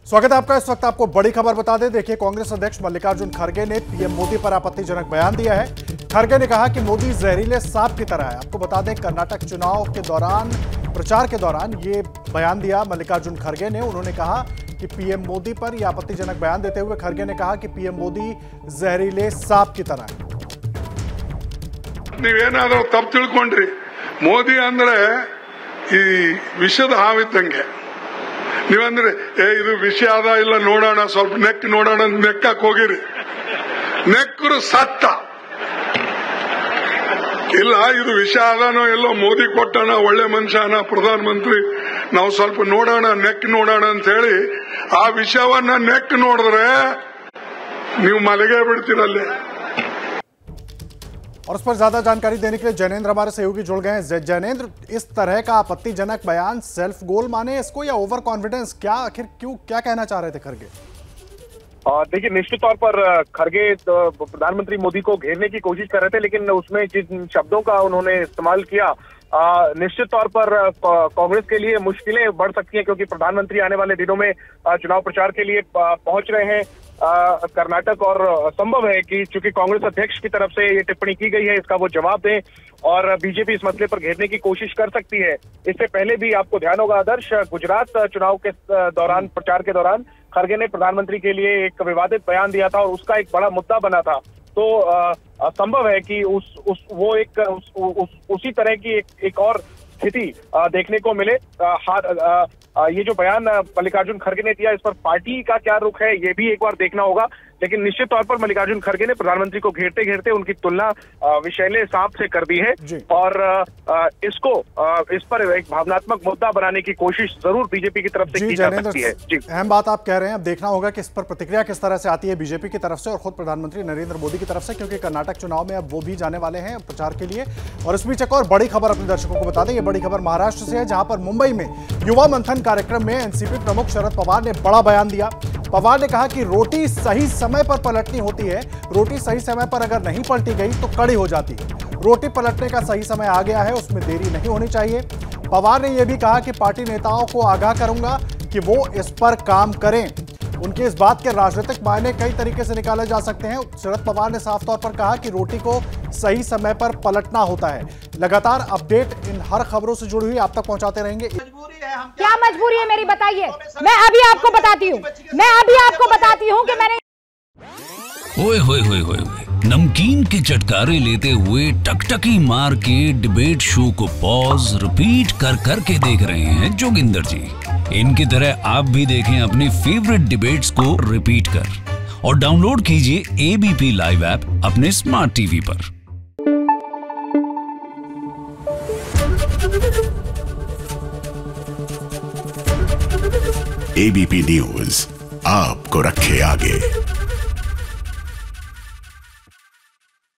स्वागत है आपका। इस वक्त आपको बड़ी खबर बता दें। देखिए, कांग्रेस अध्यक्ष मल्लिकार्जुन खड़गे ने पीएम मोदी पर आपत्तिजनक बयान दिया है। खड़गे ने कहा कि मोदी जहरीले सांप की तरह है। आपको बता दें, कर्नाटक चुनाव के दौरान, प्रचार के दौरान ये बयान दिया मल्लिकार्जुन खड़गे ने। उन्होंने कहा कि पीएम मोदी पर यह आपत्तिजनक बयान देते हुए खड़गे ने कहा कि पीएम मोदी जहरीले सांप की तरह है। ನೀವೇನಾದರೂ ತಪ್ಪು ತಿಳ್ಕೊಂಡ್ರಿ, ಮೋದಿ ಅಂದ್ರೆ ಈ ವಿಷದ ಹಾವಿದ್ದಂಗೆ. ನೀವಂದ್ರೆ ಇದು ವಿಷ ಅದ ಇಲ್ಲ ನೋಡೋಣ, ಸ್ವಲ್ಪ ನೆಕ್ ನೋಡೋಣ ನೆಕ್ಕಕ್ಕೆ ಹೋಗಿರಿ, ನೆಕ್ಕರು ಸತ್ತ ಇಲ್ಲ. ಇದು ವಿಷ ಅದಾನೋ ಎಲ್ಲೋ ಮೋದಿ ಕೊಟ್ಟಣ, ಒಳ್ಳೆ ಮನುಷ್ಯನ ಪ್ರಧಾನ ಮಂತ್ರಿ, ನಾವು ಸ್ವಲ್ಪ ನೋಡೋಣ ನೆಕ್ ನೋಡೋಣ ಅಂತ ಹೇಳಿ ಆ ವಿಷವನ್ನ ನೆಕ್ ನೋಡಿದ್ರೆ ನೀವು ಮಲಗೇ ಬಿಡ್ತೀರಲ್ಲೇ। और उस पर ज्यादा जानकारी देने के लिए जैनेंद्र हमारे सहयोगी जुड़ गए हैं। जैनेंद्र, इस तरह का आपत्तिजनक बयान सेल्फ गोल माने इसको या ओवर कॉन्फिडेंस, क्या आखिर क्या कहना चाह रहे थे खड़गे? देखिए, निश्चित तौर पर खड़गे प्रधानमंत्री मोदी को घेरने की कोशिश कर रहे थे, लेकिन उसमें जिन शब्दों का उन्होंने इस्तेमाल किया, निश्चित तौर पर कांग्रेस के लिए मुश्किलें बढ़ सकती हैं, क्योंकि प्रधानमंत्री आने वाले दिनों में चुनाव प्रचार के लिए पहुंच रहे हैं कर्नाटक, और संभव है कि चूंकि कांग्रेस अध्यक्ष की तरफ से ये टिप्पणी की गई है, इसका वो जवाब दें और बीजेपी इस मसले पर घेरने की कोशिश कर सकती है। इससे पहले भी आपको ध्यान होगा आदर्श, गुजरात चुनाव के दौरान, प्रचार के दौरान खड़गे ने प्रधानमंत्री के लिए एक विवादित बयान दिया था और उसका एक बड़ा मुद्दा बना था। तो संभव है कि उसी तरह की एक और स्थिति देखने को मिले। ये जो बयान मल्लिकार्जुन खड़गे ने दिया, इस पर पार्टी का क्या रुख है ये भी एक बार देखना होगा, लेकिन निश्चित तौर पर मल्लिकार्जुन खड़गे ने प्रधानमंत्री को घेरते घेरते उनकी तुलना विषैले सांप से कर दी है और इसको इस पर एक भावनात्मक मुद्दा बनाने की कोशिश जरूर बीजेपी की तरफ से की जा सकती है। जी, अहम बात आप कह रहे हैं। अब देखना होगा कि इस पर प्रतिक्रिया किस तरह से आती है बीजेपी की तरफ से और खुद प्रधानमंत्री नरेंद्र मोदी की तरफ से, क्योंकि कर्नाटक चुनाव में अब वो भी जाने वाले हैं प्रचार के लिए। और इस बीच एक और बड़ी खबर अपने दर्शकों को बता दें। ये बड़ी खबर महाराष्ट्र से है, जहां पर मुंबई में युवा मंथन कार्यक्रम में एनसीपी प्रमुख शरद पवार ने बड़ा बयान दिया। पवार ने कहा कि रोटी सही समय पर पलटनी होती है, रोटी सही समय पर अगर नहीं पलटी गई तो कड़ी हो जाती है। रोटी पलटने का सही समय आ गया है, उसमें देरी नहीं होनी चाहिए। पवार ने यह भी कहा कि पार्टी नेताओं को आगाह करूंगा कि वो इस पर काम करें। उनके इस बात के राजनीतिक मायने कई तरीके से निकाले जा सकते हैं। शरद पवार ने साफ तौर पर कहा कि रोटी को सही समय पर पलटना होता है। लगातार अपडेट इन हर खबरों से जुड़ी हुई आप तक पहुंचाते रहेंगे। क्या मजबूरी है मेरी, बताइए। मैं अभी आपको बताती हूँ कि मैंने ओए होए होए होए नमकीन के चटकारे लेते हुए टकटकी मार के डिबेट शो को पॉज रिपीट कर करके देख रहे हैं जोगिंदर जी। इनकी तरह आप भी देखें अपनी फेवरेट डिबेट्स को रिपीट कर और डाउनलोड कीजिए एबीपी लाइव ऐप अपने स्मार्ट टीवी पर। एबीपी न्यूज आपको रखे आगे।